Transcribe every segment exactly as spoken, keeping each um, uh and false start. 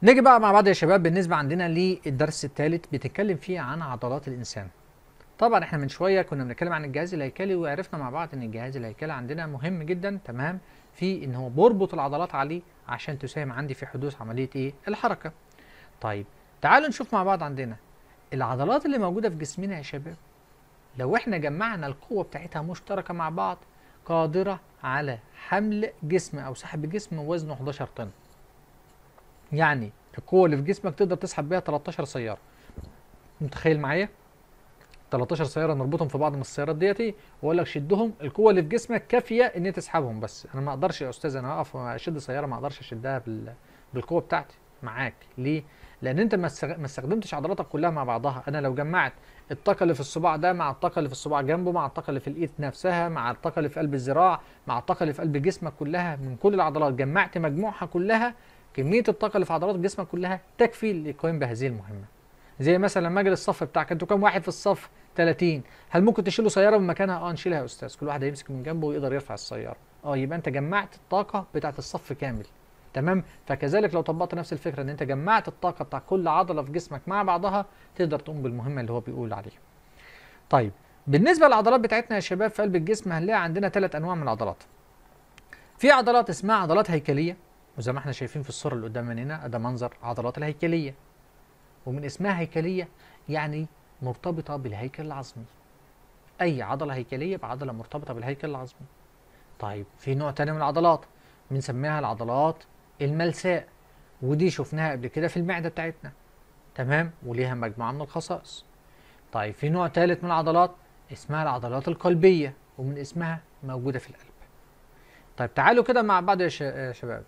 نيجي بقى مع بعض يا شباب. بالنسبة عندنا للدرس الثالث بتتكلم فيه عن عضلات الإنسان. طبعا احنا من شوية كنا بنتكلم عن الجهاز الهيكلي وعرفنا مع بعض ان الجهاز الهيكلي عندنا مهم جدا، تمام، في ان هو بربط العضلات عليه عشان تساهم عندي في حدوث عملية ايه؟ الحركة. طيب تعالوا نشوف مع بعض عندنا العضلات اللي موجودة في جسمنا يا شباب. لو احنا جمعنا القوة بتاعتها مشتركة مع بعض قادرة على حمل جسم او سحب جسم وزنه حداشر طن. يعني القوة اللي في جسمك تقدر تسحب بيها تلتاشر سيارة. متخيل معايا؟ تلتاشر سيارة نربطهم في بعض من السيارات ديتي واقول لك شدهم، القوة اللي في جسمك كافية ان هي تسحبهم. بس انا ما اقدرش يا استاذ انا اقف اشد سيارة، ما اقدرش اشدها بال... بالقوة بتاعتي معاك. ليه؟ لان انت ما استغ- ما استخدمتش عضلاتك كلها مع بعضها. انا لو جمعت الطاقة اللي في الصباع ده مع الطاقة اللي في الصباع جنبه مع الطاقة اللي في الايد نفسها مع الطاقة اللي في قلب الذراع مع الطاقة اللي في قلب جسمك كلها من كل العضلات، جمعت مجموعها كلها، كمية الطاقة اللي في عضلات جسمك كلها تكفي للقيام بهذه المهمة. زي مثلا لما اجي للصف بتاعك، انتوا كام واحد في الصف؟ تلاتين. هل ممكن تشيلوا سياره من مكانها؟ اه نشيلها يا استاذ، كل واحد هيمسك من جنبه ويقدر يرفع السياره. اه يبقى انت جمعت الطاقه بتاعت الصف كامل. تمام. فكذلك لو طبقت نفس الفكره ان انت جمعت الطاقه بتاع كل عضله في جسمك مع بعضها تقدر تقوم بالمهمه اللي هو بيقول عليها. طيب بالنسبه للعضلات بتاعتنا يا شباب في قلب الجسم هنلاقي عندنا ثلاث انواع من العضلات. في عضلات اسمها عضلات هيكليه، وزي ما احنا شايفين في الصوره اللي قدامنا هنا ده منظر عضلات الهيكليه. ومن اسمها هيكليه يعني مرتبطه بالهيكل العظمي. اي عضله هيكليه بعضله مرتبطه بالهيكل العظمي. طيب في نوع تاني من العضلات بنسميها العضلات الملساء، ودي شفناها قبل كده في المعده بتاعتنا، تمام، وليها مجموعه من الخصائص. طيب في نوع ثالث من العضلات اسمها العضلات القلبيه، ومن اسمها موجوده في القلب. طيب تعالوا كده مع بعض يا ش- يا شباب.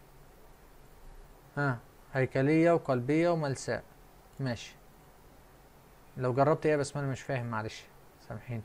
ها، هيكليه وقلبيه وملساء، ماشي. لو جربت ايه بس انا مش فاهم، معلش سامحيني.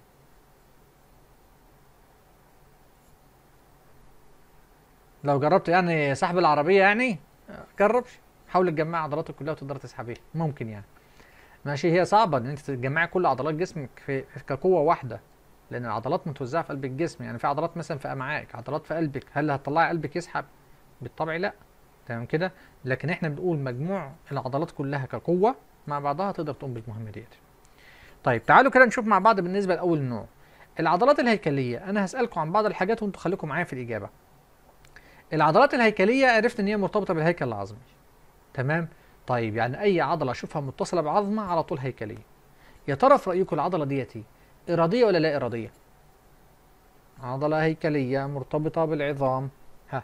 لو جربت يعني سحب العربية يعني، جربش. حاول تجمع عضلاتك كلها وتقدر تسحبيها، ممكن يعني. ماشي، هي صعبة ان انت تجمعي كل عضلات جسمك في في كقوة واحدة، لان العضلات متوزعة في قلب الجسم. يعني في عضلات مثلا في امعائك، عضلات في قلبك، هل هتطلعي قلبك يسحب؟ بالطبع لا. تمام كده. لكن احنا بنقول مجموع العضلات كلها كقوة مع بعضها تقدر تقوم بالمهمة ديت. طيب تعالوا كده نشوف مع بعض بالنسبة لأول نوع العضلات الهيكلية. أنا هسألكم عن بعض الحاجات وأنتوا خليكم معايا في الإجابة. العضلات الهيكليه عرفت ان هي مرتبطه بالهيكل العظمي، تمام. طيب يعني اي عضله اشوفها متصله بعظمه على طول هيكليه. يا ترى في رايكم العضله ديتي اراديه ولا لا اراديه؟ عضله هيكليه مرتبطه بالعظام. ها،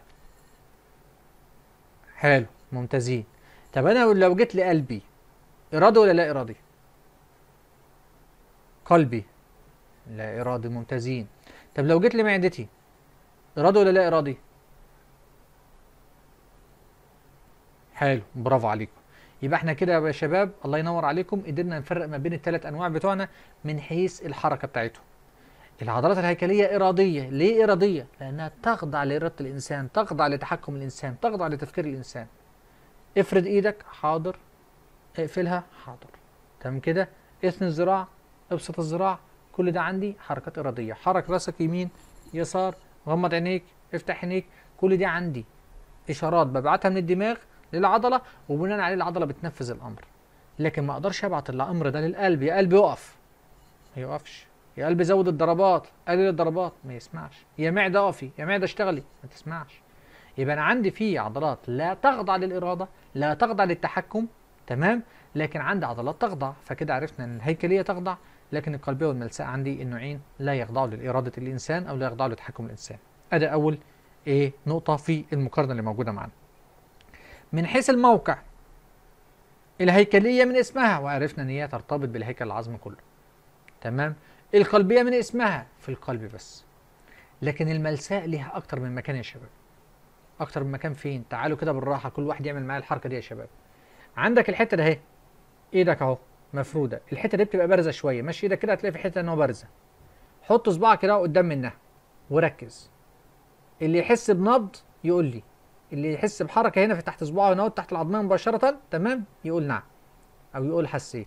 حلو، ممتازين. طب انا لو جيت لقلبي، ارادي ولا لا ارادي؟ قلبي لا ارادي، ممتازين. طب لو جيت لمعدتي، ارادي ولا لا ارادي؟ حلو، برافو عليكم. يبقى احنا كده يا شباب الله ينور عليكم قدرنا نفرق ما بين الثلاث انواع بتوعنا من حيث الحركه بتاعتهم. العضلات الهيكليه اراديه. ليه اراديه؟ لانها تخضع لاراده الانسان، تخضع لتحكم الانسان، تخضع لتفكير الانسان. افرد ايدك، حاضر. اقفلها، حاضر. تمام كده. اثني الذراع، ابسط الذراع. كل ده عندي حركات اراديه. حرك راسك يمين يسار، غمض عينيك، افتح عينيك. كل دي عندي اشارات ببعتها من الدماغ للعضله، وبناء عليه العضله بتنفذ الامر. لكن ما اقدرش ابعت الامر ده للقلب، يا قلب يقف، ما يقفش. يا قلب زود الضربات، قلل الضربات، ما يسمعش. يا معده اقفي، يا معده اشتغلي، ما تسمعش. يبقى انا عندي في عضلات لا تخضع للاراده، لا تخضع للتحكم، تمام، لكن عندي عضلات تخضع. فكده عرفنا ان الهيكليه تخضع، لكن القلبيه والملساء عندي النوعين لا يخضعوا لاراده الانسان او لا يخضعوا لتحكم الانسان. ادي اول ايه نقطه في المقارنه اللي موجوده معانا. من حيث الموقع، الهيكليه من اسمها وعرفنا ان هي ترتبط بالهيكل العظمي كله، تمام. القلبيه من اسمها في القلب بس. لكن الملساء ليها اكتر من مكان يا شباب. اكتر من مكان فين؟ تعالوا كده بالراحه كل واحد يعمل معايا الحركه دي يا شباب. عندك الحته ده اهي، ايدك اهو مفروده، الحته دي بتبقى بارزه شويه، ماشي ايدك كده هتلاقي في حته ان هو بارزه. حط صباعك كده قدام منها وركز. اللي يحس بنبض يقول لي، اللي يحس بحركه هنا في تحت صباعه هنا تحت العظميه مباشره، تمام، يقول نعم او يقول حسيت.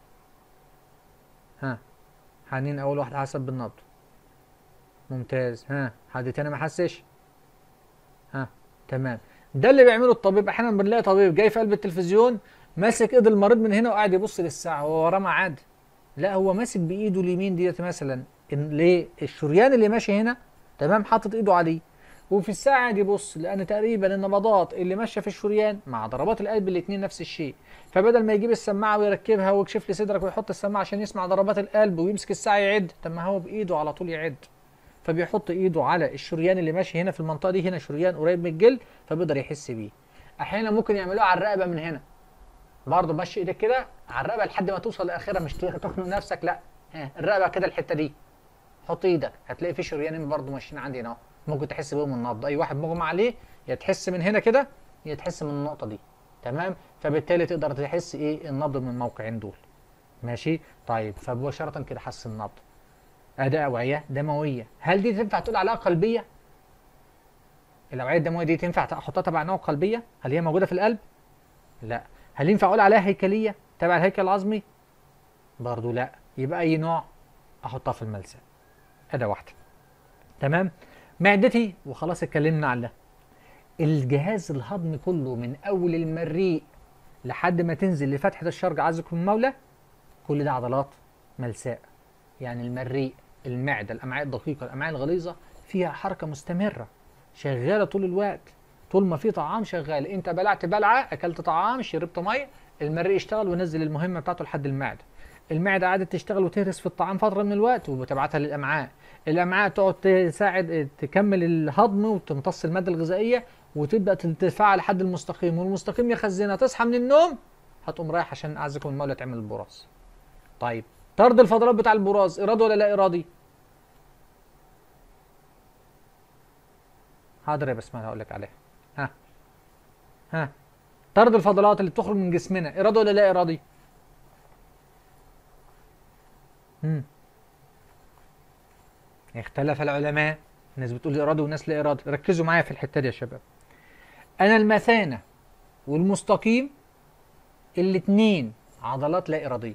ها، حنين اول واحده حسب بالنبض، ممتاز. ها، حد تاني ما حسش؟ ها، تمام. ده اللي بيعمله الطبيب. احيانا بنلاقي طبيب جاي في قلب التلفزيون ماسك ايد المريض من هنا وقاعد يبص للساعه، هو وراه ميعاد. لا، هو ماسك بايده اليمين ديت مثلا إن ليه الشريان اللي ماشي هنا، تمام، حاطط ايده عليه، وفي الساعه قاعد يبص، لان تقريبا النبضات اللي ماشيه في الشريان مع ضربات القلب الاثنين نفس الشيء. فبدل ما يجيب السماعه ويركبها ويكشف لي صدرك ويحط السماعه عشان يسمع ضربات القلب ويمسك الساعه يعد، طب ما هو بايده على طول يعد. فبيحط ايده على الشريان اللي ماشي هنا في المنطقه دي، هنا شريان قريب من الجلد، فبيقدر يحس بيه. احيانا ممكن يعملوها على الرقبه من هنا، برضه مشي ايدك كده على الرقبه لحد ما توصل لاخرها، مش تخنق نفسك، لا، ها الرقبه كده الحته دي، حط ايدك هتلاقي في شريانين برضه ماشيين عندي هنا اهو، ممكن تحس بيهم النبض. اي واحد مغمى عليه يا تحس من هنا كده يا تحس من النقطه دي، تمام. فبالتالي تقدر تحس ايه النبض من الموقعين دول. ماشي. طيب فمباشره كده حس النبض. اداء اوعيه دمويه، هل دي تنفع تقول عليها قلبيه؟ الاوعيه الدمويه دي تنفع احطها تبع نوع قلبيه؟ هل هي موجوده في القلب؟ لا. هل ينفع اقول عليها هيكليه تبع الهيكل العظمي؟ برضو لا. يبقى اي نوع احطها في الملساء. اداه واحده. تمام. معدتي وخلاص اتكلمنا على ده. الجهاز الهضمي كله من اول المريء لحد ما تنزل لفتحه الشرج عزكم المولى، كل ده عضلات ملساء. يعني المريء، المعده، الامعاء الدقيقه، الامعاء الغليظه، فيها حركه مستمره شغاله طول الوقت. طول ما في طعام شغال، انت بلعت بلعه، اكلت طعام، شربت ميه، المريء يشتغل وينزل المهمه بتاعته لحد المعده. المعده قعدت تشتغل وتهرس في الطعام فتره من الوقت وبتبعتها للامعاء. الامعاء تقعد تساعد تكمل الهضم وتمتص الماده الغذائيه وتبدا تتفاعل لحد المستقيم، والمستقيم يخزنها، تصحى من النوم هتقوم رايح عشان اعزكم المولى تعمل البراز. طيب طرد الفضلات بتاع البراز ارادي ولا لا ارادي؟ حاضر يا بسمله هقول لك عليها. ها ها طرد الفضلات اللي بتخرج من جسمنا ارادي ولا لا ارادي؟ امم اختلف العلماء، ناس بتقول ارادي وناس لا ارادي. ركزوا معايا في الحته دي يا شباب. انا المثانه والمستقيم الاثنين عضلات لا اراديه،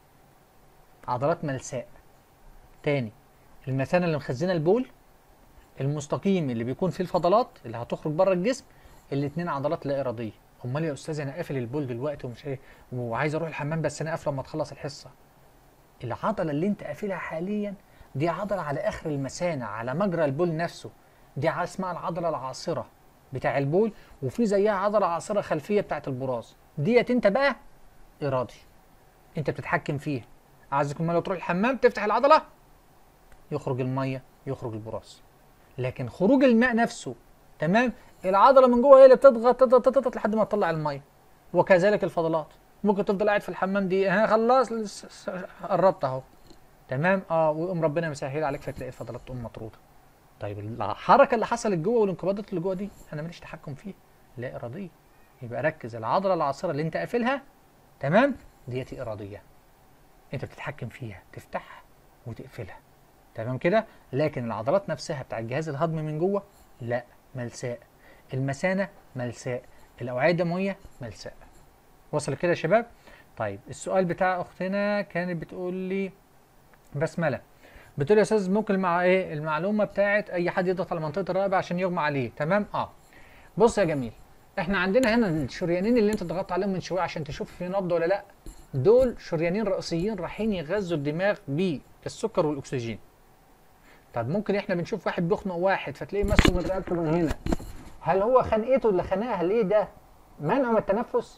عضلات ملساء. تاني، المثانه اللي مخزنه البول، المستقيم اللي بيكون فيه الفضلات اللي هتخرج بره الجسم، الاثنين عضلات لا اراديه. امال يا استاذ انا قافل البول دلوقتي ومش ايه وعايز اروح الحمام بس انا قافله لما تخلص الحصه. العضله اللي انت قافلها حاليا دي عضله على اخر المثانه على مجرى البول نفسه، دي اسمها العضله العاصره بتاع البول، وفي زيها عضله عاصره خلفيه بتاعت البراز، ديت انت بقى ارادي، انت بتتحكم فيها. عايزكم لو تروح الحمام تفتح العضله يخرج الميه يخرج البراز، لكن خروج الماء نفسه، تمام، العضله من جوه هي اللي بتضغط تضغط تضغط لحد ما تطلع الميه. وكذلك الفضلات، ممكن تفضل قاعد في الحمام دي ها خلاص قربت اهو، تمام، اه، ويقوم ربنا مسهل عليك فتلاقي الفضلات تقوم مطروده. طيب الحركه اللي حصلت جوه والانقباضات اللي جوه دي انا ماليش تحكم فيها، لا اراديه. يبقى ركز، العضله العاصره اللي انت قافلها، تمام، ديت اراديه، انت بتتحكم فيها تفتحها وتقفلها، تمام كده. لكن العضلات نفسها بتاع الجهاز الهضمي من جوه لا، ملساء. المثانه ملساء، الاوعيه الدمويه ملساء. وصل كده يا شباب؟ طيب السؤال بتاع اختنا كانت بتقول لي بسمله، بتقول يا استاذ ممكن مع ايه المعلومه بتاعت اي حد يضغط على منطقه الرقبه عشان يغمى عليه، تمام؟ اه بص يا جميل، احنا عندنا هنا الشريانين اللي انت ضغطت عليهم من شويه عشان تشوف في نبض ولا لا، دول شريانين رئيسيين رايحين يغذوا الدماغ بالسكر والاكسجين. طب ممكن احنا بنشوف واحد بيخنق واحد فتلاقيه ماسكه من رقبته من هنا، هل هو خنقته اللي خنقها ليه ده منعه من التنفس؟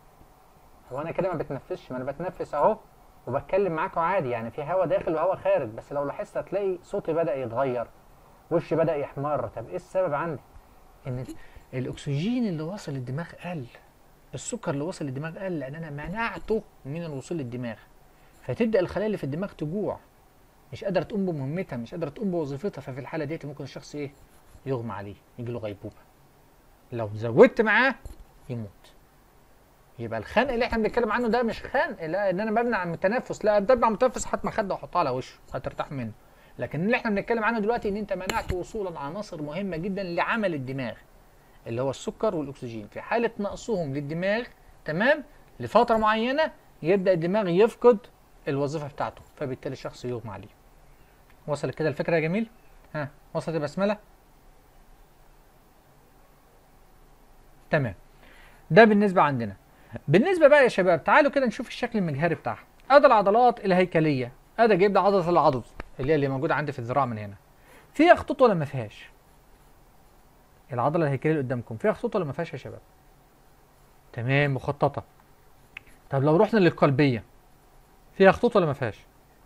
هو انا كده ما بتنفسش، ما انا بتنفس اهو وبتكلم معاكم عادي، يعني في هوا داخل وهوا خارج، بس لو لاحظت هتلاقي صوتي بدأ يتغير، وشي بدأ يحمر. طب ايه السبب عندي؟ ان الاكسجين اللي وصل للدماغ قل، السكر اللي وصل للدماغ قل، لان انا منعته من الوصول للدماغ، فتبدأ الخلايا اللي في الدماغ تجوع، مش قادره تقوم بمهمتها، مش قادره تقوم بوظيفتها، ففي الحاله ديت ممكن الشخص ايه يغمى عليه، يجي له غيبوبه. لو زودت معاه يموت. يبقى الخنق اللي احنا بنتكلم عنه ده مش خنق لا ان انا بمنع من التنفس، لا بمنع من التنفس هات مخده وحطها على وشه هترتاح منه، لكن اللي احنا بنتكلم عنه دلوقتي ان انت منعت وصول عناصر مهمه جدا لعمل الدماغ اللي هو السكر والاكسجين، في حاله نقصهم للدماغ، تمام، لفتره معينه يبدا الدماغ يفقد الوظيفه بتاعته، فبالتالي الشخص يغمى عليه. وصلت كده الفكره يا جميل؟ ها وصلت يا بسمله؟ تمام. ده بالنسبه عندنا. بالنسبه بقى يا شباب تعالوا كده نشوف الشكل المجهري بتاعها. ادي العضلات الهيكليه، ادي جايب لي عضله العضد اللي هي اللي موجوده عندي في الذراع من هنا. فيها خطوط ولا ما فيهاش؟ العضله الهيكليه اللي قدامكم فيها خطوط ولا ما فيهاش يا شباب؟ تمام، مخططه. طب لو رحنا للقلبيه فيها خطوط ولا ما فيهاش؟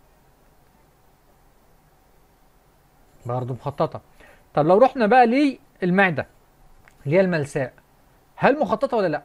برضه مخططه. طب لو رحنا بقى للمعده اللي هي الملساء، هل مخططه ولا لا؟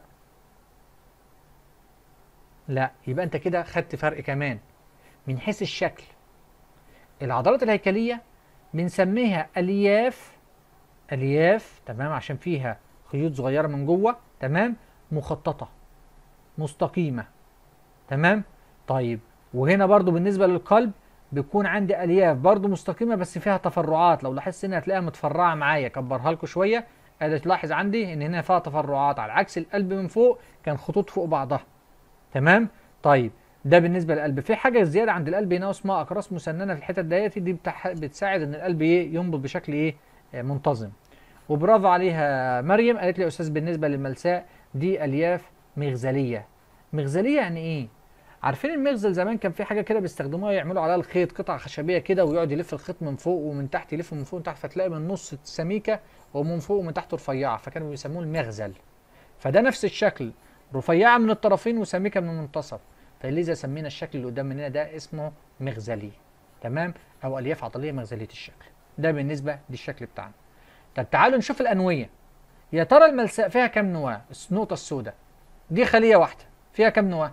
لا. يبقى انت كده خدت فرق كمان من حيث الشكل. العضلات الهيكليه بنسميها الياف، الياف تمام، عشان فيها خيوط صغيره من جوه، تمام، مخططه مستقيمه، تمام. طيب وهنا برضو بالنسبه للقلب بيكون عندي الياف برضو مستقيمه بس فيها تفرعات. لو لاحظت هنا هتلاقيها متفرعه معايا، كبرها لكم شويه ادي تلاحظ عندي ان هنا فيها تفرعات، على عكس القلب من فوق كان خطوط فوق بعضها، تمام. طيب ده بالنسبه للقلب. في حاجه زياده عند القلب هنا اسمها اقراص مسننه في الحته ديت، دي بتح... بتساعد ان القلب ايه ينبض بشكل ايه آه، منتظم. وبرافو عليها مريم، قالت لي يا استاذ بالنسبه للملساء دي الياف مغزليه. مغزليه يعني ايه؟ عارفين المغزل زمان كان في حاجه كده بيستخدموها يعملوا عليها الخيط، قطعه خشبيه كده ويقعد يلف الخيط من فوق ومن تحت، يلف من فوق ومن تحت، فتلاقي من النص سميكه ومن فوق ومن تحت رفيعه، فكانوا بيسموه المغزل. فده نفس الشكل، رفيعه من الطرفين وسميكه من المنتصف، فلذا سمينا الشكل اللي قدام مننا ده اسمه مغزلي، تمام، او الياف عضليه مغزليه الشكل. ده بالنسبه للشكل بتاعنا. طب تعالوا نشوف الانويه. يا ترى الملساء فيها كام نواه؟ النقطه السوداء دي خليه واحده فيها كام نواه؟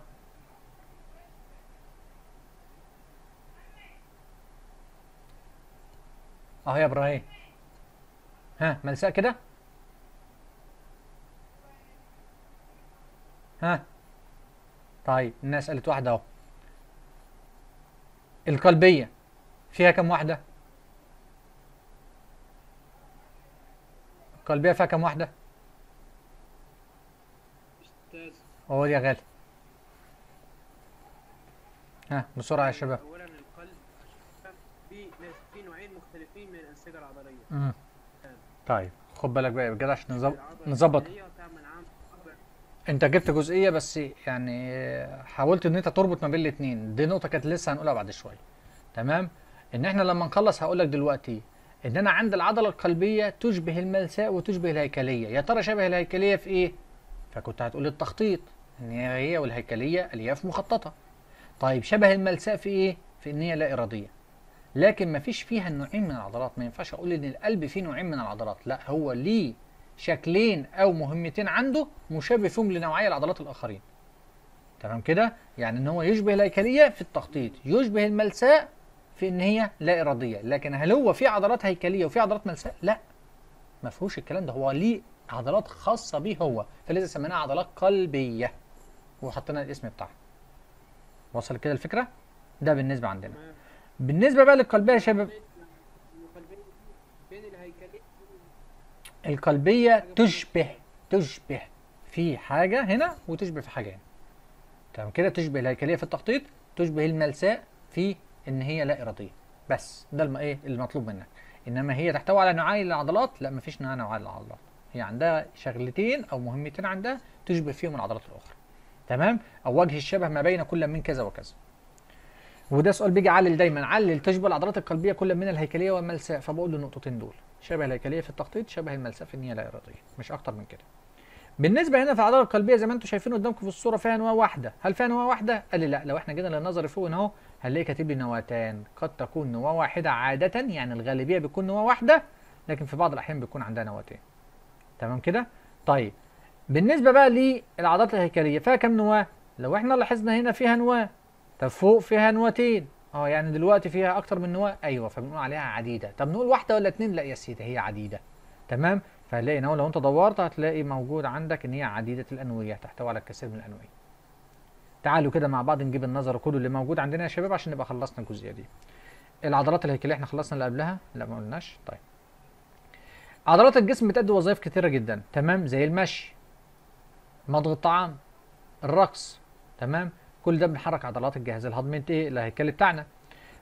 اهو يا ابراهيم، ها ملساء كده، ها. طيب الناس قالت واحده اهو. القلبيه فيها كام واحده؟ القلبيه فيها كام واحده؟ أستاذ، قول يا غالي، ها بسرعه يا شباب. أولا القلب عشان في في نوعين مختلفين من الأنسجة العضلية. امم طيب خد بالك بقى بجد عشان نظبط العضلة نظبط. الهيكلية تعمل عام أربع. انت جبت جزئيه بس، يعني حاولت ان انت تربط ما بين الاثنين، دي نقطه كانت لسه هنقولها بعد شويه، تمام. ان احنا لما نخلص هقول لك دلوقتي ان انا عند العضله القلبيه تشبه الملساء وتشبه الهيكليه. يا ترى شبه الهيكليه في ايه؟ فكنت هتقول التخطيط، ان هي والهيكليه الياف مخططه. طيب شبه الملساء في ايه؟ في ان هي لا اراديه، لكن ما فيش فيها النوعين من العضلات. ما ينفعش اقول ان القلب فيه نوعين من العضلات، لا، هو ليه شكلين او مهمتين عنده مشابه فيهم لنوعي العضلات الاخرين، تمام كده. يعني ان هو يشبه الهيكليه في التخطيط، يشبه الملساء في ان هي لا اراديه. لكن هل هو في عضلات هيكليه وفي عضلات ملساء؟ لا، ما فيهوش الكلام ده، هو ليه عضلات خاصه بيه هو، فلذا سميناها عضلات قلبيه وحطينا الاسم بتاعها. وصل كده الفكره؟ ده بالنسبه عندنا. تمام. بالنسبه بقى للقلبيه يا شباب، القلبية بين الهيكلية القلبية حاجة في النص. تشبه، تشبه في حاجة هنا وتشبه في حاجة هنا، تمام كده. تشبه الهيكلية في التخطيط، تشبه الملساء في إن هي لا إرادية. بس ده الم... إيه المطلوب منك. إنما هي تحتوي على نوعي العضلات؟ لا، مفيش نوع نوعي العضلات. هي عندها شغلتين أو مهمتين عندها تشبه فيهم العضلات الأخرى، تمام. أو وجه الشبه ما بين كل من كذا وكذا. وده سؤال بيجي علل دايما، علل تشبه العضلات القلبيه كل من الهيكليه والملساء، فبقول له النقطتين دول شبه الهيكليه في التخطيط، شبه الملساء في النيه لا اراديه، مش اكتر من كده. بالنسبه هنا في العضله القلبيه زي ما انتم شايفين قدامكم في الصوره فيها نواه واحده. هل فيها نواه واحده؟ قال لي لا. لو احنا جينا للنظر فوق هنا اهو هنلاقي كاتب لي نواتان. قد تكون نواه واحده عاده، يعني الغالبيه بيكون نواه واحده، لكن في بعض الاحيان بيكون عندها نواتين، تمام كده. طيب بالنسبه بقى للعضلات الهيكليه فيها كام نواه؟ لو احنا لاحظنا هنا فيها نواه، طب فوق فيها نواتين، اه يعني دلوقتي فيها اكتر من نواه، ايوه، فبنقول عليها عديده. طب نقول واحده ولا اتنين؟ لا يا سيدي، هي عديده، تمام. فهتلاقي هنا لو انت دورت هتلاقي موجود عندك ان هي عديده الانويه، تحتوي على الكثير من الانويه. تعالوا كده مع بعض نجيب النظر كله اللي موجود عندنا يا شباب عشان نبقى خلصنا الجزئيه دي. العضلات الهيكليه احنا خلصنا اللي قبلها؟ لا ما قلناش. طيب عضلات الجسم بتأدي وظائف كتيره جدا، تمام، زي المشي، مضغ الطعام، الرقص، تمام. كل ده بنحرك عضلات الجهاز الهضمي ايه الهيكلي بتاعنا.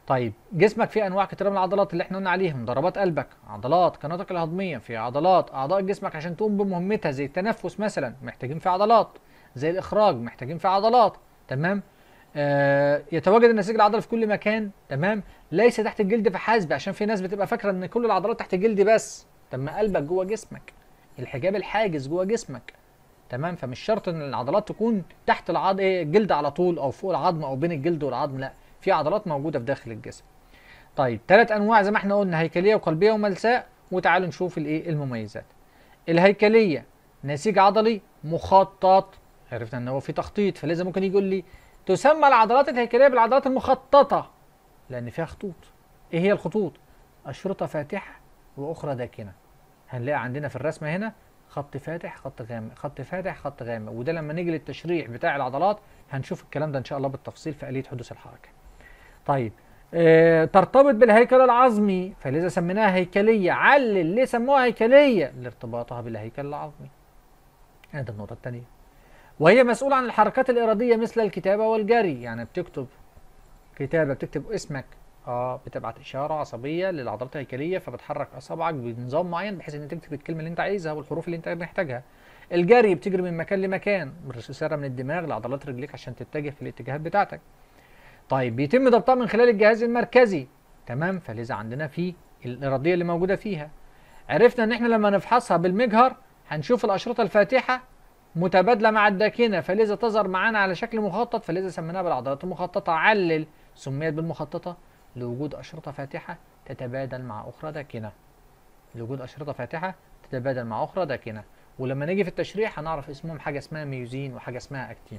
طيب جسمك فيه انواع كتيره من العضلات اللي احنا قلنا عليهم، ضربات قلبك، عضلات قناتك الهضميه، في عضلات اعضاء جسمك عشان تقوم بمهمتها زي التنفس مثلا محتاجين في عضلات، زي الاخراج محتاجين في عضلات. تمام. آه يتواجد النسيج العضلي في كل مكان. تمام. ليس تحت الجلد فحسب، عشان في ناس بتبقى فاكره ان كل العضلات تحت الجلد بس. طب ما قلبك جوه جسمك، الحجاب الحاجز جوه جسمك. تمام. فمش شرط ان العضلات تكون تحت العض ايه الجلد على طول، او فوق العظم، او بين الجلد والعظم، لا، في عضلات موجوده في داخل الجسم. طيب ثلاث انواع زي ما احنا قلنا، هيكليه وقلبيه وملساء. وتعالوا نشوف الايه المميزات. الهيكليه نسيج عضلي مخطط، عرفنا ان هو في تخطيط، فلازم ممكن يجي يقول لي تسمى العضلات الهيكليه بالعضلات المخططه لان فيها خطوط. ايه هي الخطوط؟ اشرطه فاتحه واخرى داكنه. هنلاقي عندنا في الرسمه هنا خط فاتح خط غامق خط فاتح خط غامق، وده لما نيجي للتشريح بتاع العضلات هنشوف الكلام ده ان شاء الله بالتفصيل في آلية حدوث الحركه. طيب آه ترتبط بالهيكل العظمي فلذا سميناها هيكليه. علل ليه سموها هيكليه؟ لارتباطها بالهيكل العظمي. هذه النقطه الثانيه. وهي مسؤوله عن الحركات الاراديه مثل الكتابه والجري، يعني بتكتب كتابه بتكتب اسمك، اه بتبعت اشاره عصبيه للعضلات الهيكليه فبتحرك اصابعك بنظام معين بحيث ان تكتب الكلمه اللي انت عايزها والحروف اللي انت محتاجها. الجري بتجري من مكان لمكان بالرساله من الدماغ لعضلات رجليك عشان تتجه في الاتجاهات بتاعتك. طيب بيتم ضبطها من خلال الجهاز المركزي. تمام. فلذا عندنا في الاراديه اللي موجوده فيها. عرفنا ان احنا لما نفحصها بالمجهر هنشوف الاشرطه الفاتحه متبادله مع الداكنه فلذا تظهر معانا على شكل مخطط فلذا سميناها بالعضلات المخططه. علل سميت بالمخططه لوجود اشرطه فاتحه تتبادل مع اخرى داكنه. لوجود اشرطه فاتحه تتبادل مع اخرى داكنه. ولما نيجي في التشريح هنعرف اسمهم حاجه اسمها ميوزين وحاجه اسمها اكتين.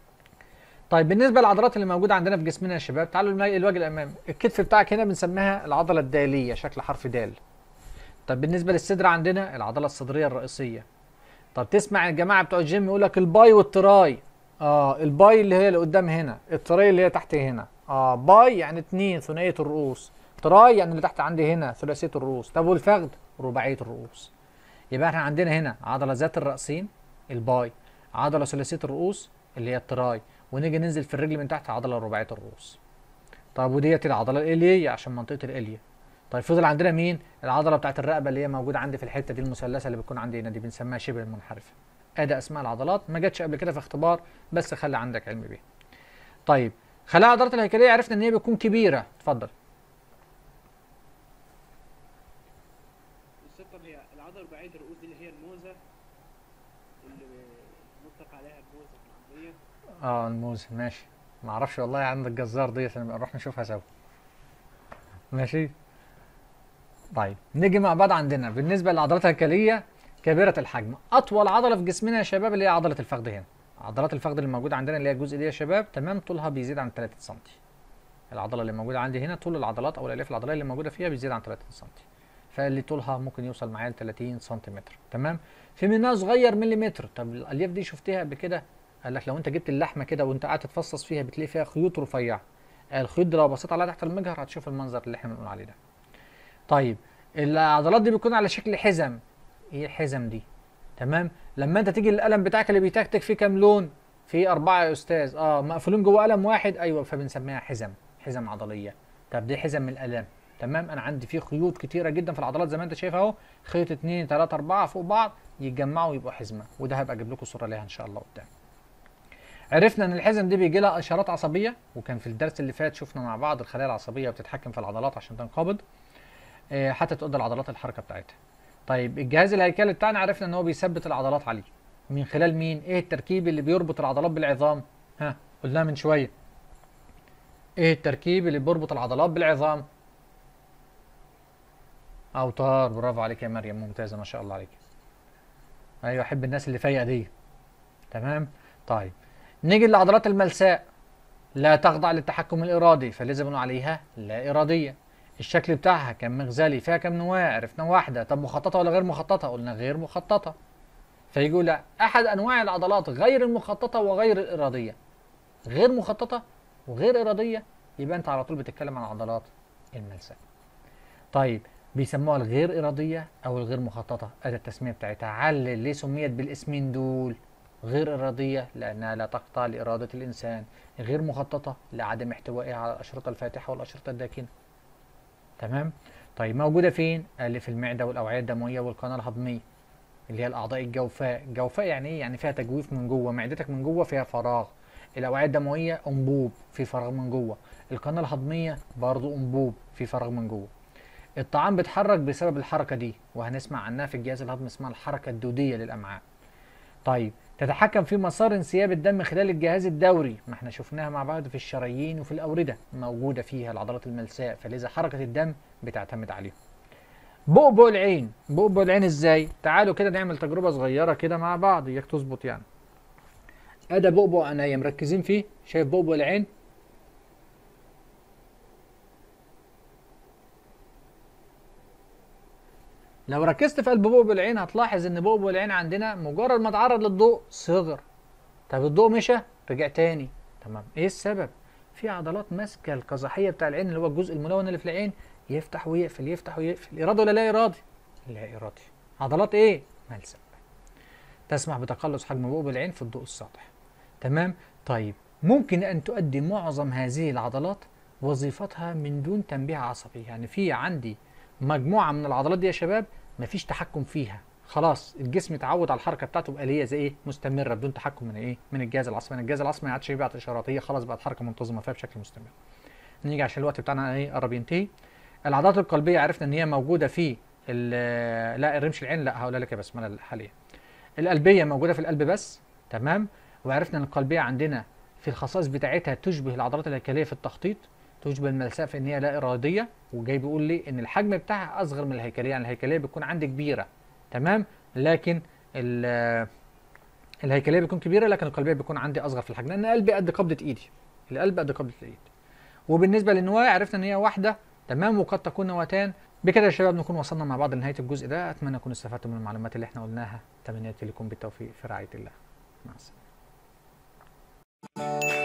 طيب بالنسبه للعضلات اللي موجوده عندنا في جسمنا يا شباب، تعالوا المي- الوجه الامامي. الكتف بتاعك هنا بنسميها العضله الداليه شكل حرف د. طب بالنسبه للصدر عندنا العضله الصدريه الرئيسيه. طب تسمع الجماعه بتوع الجيم يقول لك الباي والتراي. اه الباي اللي هي اللي قدام هنا، التراي اللي هي تحت هنا. اه باي يعني اتنين ثنائيه الرؤوس، تراي يعني اللي تحت عندي هنا ثلاثيه الرؤوس. طب والفخذ رباعيه الرؤوس. يبقى احنا عندنا هنا عضله ذات الراسين الباي، عضله ثلاثيه الرؤوس اللي هي التراي، ونيجي ننزل في الرجل من تحت عضله رباعيه الرؤوس. طب وديت العضله الاليه عشان منطقه الاليه. طيب فضل عندنا مين؟ العضله بتاعت الرقبه اللي هي موجوده عندي في الحته دي المثلثه اللي بتكون عندي هنا دي بنسميها شبه المنحرفه. ادي اسماء العضلات ما جاتش قبل كده في اختبار بس خلي عندك علم بيها. طيب خلايا العضلات الهيكليه عرفنا ان هي بتكون كبيره. اتفضل. السكر هي العضله رباعيه الرؤوس دي اللي هي الموزه اللي مطلق عليها الموزه في العمليه. اه الموز ماشي. ما اعرفش والله عند الجزار ديت نروح نشوفها سوا. ماشي. طيب نيجي مع بعض. عندنا بالنسبه للعضلات الهيكليه كبيره الحجم، اطول عضله في جسمنا يا شباب اللي هي عضله الفخذ هنا. عضلات الفخذ اللي موجوده عندنا اللي هي الجزء دي يا شباب تمام طولها بيزيد عن ثلاثة سم. العضله اللي موجوده عندي هنا طول العضلات او الالياف العضليه اللي موجوده فيها بيزيد عن ثلاثة سم، فاللي طولها ممكن يوصل معايا ل ثلاثين سنتيمتر. تمام. في منها صغير مليمتر. طب الالياف دي شفتها قبل كده؟ قال لك لو انت جبت اللحمه كده وانت قاعد تتفصص فيها بتلاقي فيها خيوط رفيعه. الخيوط دي لو بصيت عليها تحت المجهر هتشوف المنظر اللي احنا بنقول عليه ده. طيب العضلات دي بتكون على شكل حزم. ايه الحزم دي؟ تمام. لما انت تيجي القلم بتاعك اللي بيتكتك فيه كام لون؟ فيه اربعه يا استاذ. اه مقفولين جوه قلم واحد. ايوه فبنسميها حزم، حزم عضليه. طب دي حزم من الالام. تمام. انا عندي فيه خيوط كتيره جدا في العضلات زي ما انت شايف اهو، خيط اتنين تلاته اربعه فوق بعض يتجمعوا ويبقوا حزمه، وده هبقى اجيب لكم صوره ليها ان شاء الله قدام. عرفنا ان الحزم دي بيجي لها اشارات عصبيه، وكان في الدرس اللي فات شفنا مع بعض الخلايا العصبيه بتتحكم في العضلات عشان تنقبض آه، حتى تقدر العضلات الحركه بتاعتها. طيب الجهاز الهيكلي بتاعنا عرفنا ان هو بيثبت العضلات عليه من خلال مين؟ ايه التركيب اللي بيربط العضلات بالعظام؟ ها قلناها من شويه. ايه التركيب اللي بيربط العضلات بالعظام؟ اوتار. برافو عليك يا مريم، ممتازه ما شاء الله عليك. ايوه احب الناس اللي فايقه دي. تمام. طيب نيجي للعضلات الملساء. لا تخضع للتحكم الارادي فلازم نقول عليها لا اراديه. الشكل بتاعها كان مغزلي، فيها كام نواه؟ عرفنا واحده. طب مخططه ولا غير مخططه؟ قلنا غير مخططه. فيقول لا احد انواع العضلات غير المخططه وغير الاراديه. غير مخططه وغير اراديه يبقى انت على طول بتتكلم عن عضلات الملساء. طيب بيسموها الغير اراديه او الغير مخططه، ادي التسميه بتاعتها. علل ليه سميت بالاسمين دول؟ غير إرادية لأنها لا تخضع لإرادة الإنسان، غير مخططة لعدم احتوائها على الأشرطة الفاتحة والأشرطة الداكنة. تمام؟ طيب موجودة فين؟ قال لي في المعدة والأوعية الدموية والقناة الهضمية اللي هي الأعضاء الجوفاء. الجوفاء يعني إيه؟ يعني فيها تجويف من جوه، معدتك من جوه فيها فراغ. الأوعية الدموية أنبوب في فراغ من جوه. القناة الهضمية برضو أنبوب في فراغ من جوه. الطعام بيتحرك بسبب الحركة دي، وهنسمع عنها في الجهاز الهضمي اسمها الحركة الدودية للأمعاء. طيب تتحكم في مسار انسياب الدم خلال الجهاز الدوري، ما احنا شفناها مع بعض في الشرايين وفي الأوردة، موجودة فيها العضلات الملساء، فلذا حركة الدم بتعتمد عليهم. بؤبؤ العين، بؤبؤ العين ازاي؟ تعالوا كده نعمل تجربة صغيرة كده مع بعض اياك تظبط يعني. ادي بؤبؤ عينيا مركزين فيه، شايف بؤبؤ العين؟ لو ركزت في قلب بؤبؤ العين هتلاحظ ان بؤبؤ العين عندنا مجرد ما اتعرض للضوء صغر. طب الضوء مشى رجع تاني. تمام، ايه السبب؟ في عضلات ماسكه القزحيه بتاع العين اللي هو الجزء الملون اللي في العين، يفتح ويقفل يفتح ويقفل. ارادي ولا لا ارادي؟ لا ارادي. عضلات ايه؟ ملساء، تسمح بتقلص حجم بؤبؤ العين في الضوء الساطع. تمام؟ طيب ممكن ان تؤدي معظم هذه العضلات وظيفتها من دون تنبيه عصبي، يعني في عندي مجموعه من العضلات دي يا شباب مفيش تحكم فيها، خلاص الجسم اتعود على الحركه بتاعته بآليه زي ايه؟ مستمره بدون تحكم من ايه؟ من الجهاز العصبي، من الجهاز العصبي ما عادش يبعت اشارات، هي خلاص بقت حركه منتظمه فيها بشكل مستمر. نيجي عشان الوقت بتاعنا ايه قرب ينتهي. العضلات القلبيه عرفنا ان هي موجوده في لا الرمش العين، لا هقولها لك يا بسمله حاليا. القلبيه موجوده في القلب بس. تمام؟ وعرفنا ان القلبيه عندنا في الخصائص بتاعتها تشبه العضلات الهيكليه في التخطيط، تشبه الملساء في ان هي لا اراديه، وجاي بيقول لي ان الحجم بتاعها اصغر من الهيكليه، يعني الهيكليه بتكون عندي كبيره. تمام؟ لكن الهيكليه بتكون كبيره لكن القلبيه بتكون عندي اصغر في الحجم، لان قلبي قد قبضه ايدي. القلب قد قبضه الايد. وبالنسبه للنواه عرفنا ان هي واحده. تمام؟ وقد تكون نواتان. بكده يا شباب نكون وصلنا مع بعض لنهايه الجزء ده، اتمنى اكون استفدتم من المعلومات اللي احنا قلناها. تمنياتي لكم بالتوفيق في رعايه الله. مع السلامه.